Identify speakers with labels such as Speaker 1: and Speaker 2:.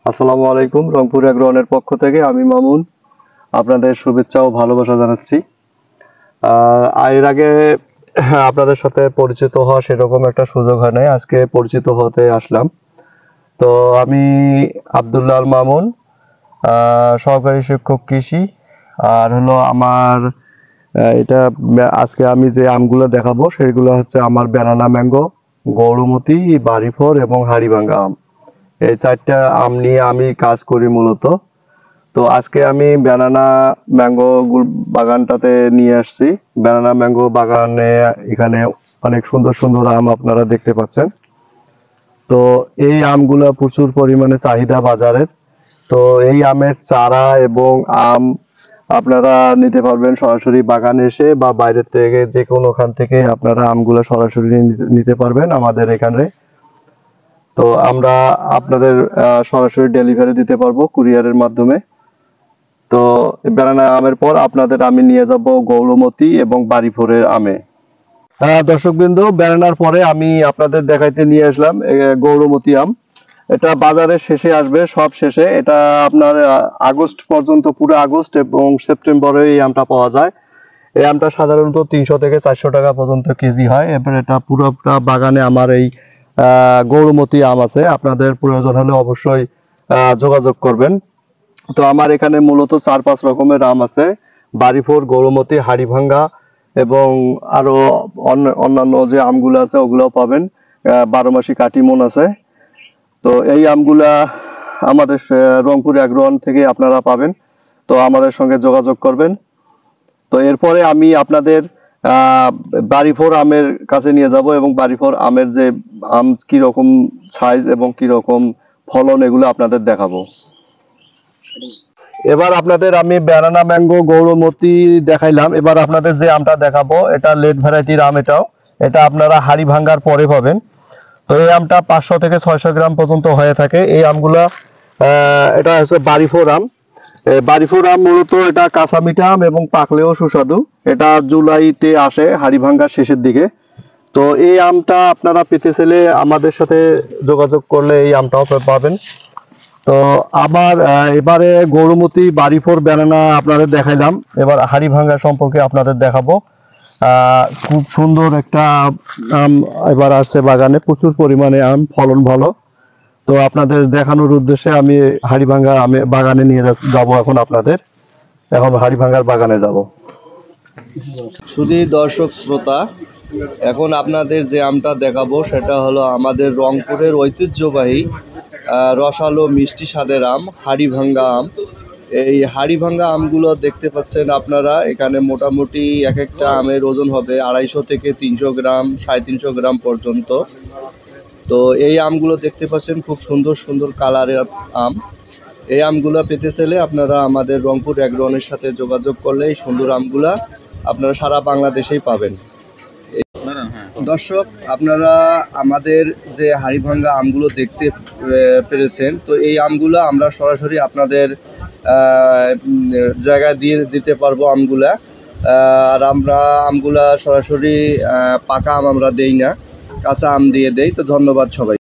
Speaker 1: আসসালামু আলাইকুম। রংপুর এগ্রোনের পক্ষ থেকে আমি মামুন আপনাদের শুভেচ্ছা ও ভালোবাসা জানাচ্ছি। এর আগে আপনাদের সাথে পরিচিত হওয়া সেরকম একটা সুযোগ হয় নাই, আজকে পরিচিত হতে আসলাম। তো আমি আব্দুল্লাহ আল মামুন, সহকারী শিক্ষক কৃষি। আর হলো আমার এটা আজকে আমি যে আমগুলো দেখাবো সেগুলো হচ্ছে আমার ব্যানানা ম্যাঙ্গো, গৌরমতি, বাড়িফোর এবং হাড়িভাঙ্গা আম। এই চারটা আম নিয়ে আমি কাজ করি মূলত। তো আজকে আমি ব্যানানা ম্যাঙ্গো বাগানটাতে নিয়ে আসছি। ব্যানানা ম্যাঙ্গো বাগানে এখানে অনেক সুন্দর সুন্দর আম আপনারা দেখতে পাচ্ছেন। তো এই আমগুলা প্রচুর পরিমাণে চাহিদা বাজারের। তো এই আমের চারা এবং আম আপনারা নিতে পারবেন সরাসরি বাগানে এসে, বা বাইরের থেকে যে কোনোখান থেকে আপনারা আমগুলা সরাসরি নিতে পারবেন আমাদের এখানে। তো আমরা আপনাদের সরাসরি ডেলিভারি দিতে পারবো কুরিয়ারের মাধ্যমে। তো ব্যানানা আমের পর আপনাদের আমি নিয়ে যাব গৌরমতি এবং বাড়িফোরের আমে। দর্শকবৃন্দ, ব্যানানার পরে আমি আপনাদের দেখাইতে নিয়ে আসলাম গৌরমতি আম। এটা বাজারের শেষে আসবে, সব শেষে। এটা আপনার আগস্ট পর্যন্ত, পুরো আগস্ট এবং সেপ্টেম্বরে এই আমটা পাওয়া যায়। এই আমটা সাধারণত 300 থেকে 400 টাকা পর্যন্ত কেজি হয়। এবার এটা পুরোটা বাগানে আমার এই গৌরমতি আম আছে। আপনাদের প্রয়োজন হলে অবশ্যই যোগাযোগ করবেন। তো আমার এখানে মূলত 4-5 রকমের আম আছে: বাড়িফোর, গৌরমতি, হাড়িভাঙ্গা এবং আরো অন্যান্য যে আমগুলো আছে ওগুলোও পাবেন। 12 মাসি কাটিমন আছে। তো এই আমগুলা আমাদের রংপুর এগ্রোন থেকে আপনারা পাবেন। তো আমাদের সঙ্গে যোগাযোগ করবেন। তো এরপরে আমি আপনাদের বাড়িফোর আমের কাছে নিয়ে যাব এবং বাড়িফোর আমের যে আম কিরকম সাইজ এবং কিরকম ফলন এগুলো আপনাদের দেখাবো। এবার আপনাদের আমি ব্যানানা ম্যাঙ্গো গৌরমতি দেখাইলাম। এবার আপনাদের যে আমটা দেখাবো এটা লেট ভ্যারাইটির আম। এটা আপনারা হাড়ি ভাঙ্গার পরে পাবেন। তো এই আমটা 500 থেকে 600 গ্রাম পর্যন্ত হয়ে থাকে। এই আমগুলা এটা হচ্ছে বাড়িফোর আম। বাড়িফোর আম মূলত এটা কাঁচা মিঠা আম এবং পাকলেও সুস্বাদু। এটা জুলাইতে আসে, হাড়িভাঙ্গার শেষের দিকে। তো এই আমটা আপনারা পেতে চাইলে আমাদের সাথে যোগাযোগ করলে এই আমটাও পাবেন। তো আবার এবারে গৌরমতি, বাড়িফোর, ব্যানানা আপনাদের দেখাইলাম। এবার হাড়িভাঙ্গা সম্পর্কে আপনাদের দেখাবো। খুব সুন্দর একটা আম এবার আসছে বাগানে, প্রচুর পরিমাণে আম, ফলন ভালো। তো আপনাদের দেখানোর উদ্দেশ্যে আমি হাড়িভাঙ্গা বাগানে নিয়ে যাব। এখন হাড়িভাঙ্গার বাগানে যাব।
Speaker 2: শুধু দর্শক শ্রোতা, এখন আপনাদের যে আমটা দেখাবো সেটা হলো আমাদের রংপুরের ঐতিহ্যবাহী রসালো মিষ্টি স্বাদের আম, হাড়িভাঙ্গা আম। এই হাড়িভাঙ্গা আমগুলো দেখতে পাচ্ছেন আপনারা। এখানে মোটামুটি এক একটা আমের ওজন হবে 250 থেকে 300 গ্রাম, 350 গ্রাম পর্যন্ত। তো এই আমগুলো দেখতে পাচ্ছেন, খুব সুন্দর সুন্দর কালারের আম। এই আমগুলো পেতে চাইলে আপনারা আমাদের রংপুর এগ্রোনের সাথে যোগাযোগ করলে এই সুন্দর আমগুলা আপনারা সারা বাংলাদেশেই পাবেন। দর্শক, আপনারা আমাদের যে হাড়িভাঙ্গা আমগুলো দেখতে পেরেছেন, তো এই আমগুলো আমরা সরাসরি আপনাদের জায়গায় দিতে পারবো আমগুলা। আর আমরা আমগুলা সরাসরি পাকা আম আমরা দেই না, কাঁচা আম দিয়ে দেই। তো ধন্যবাদ সবাই।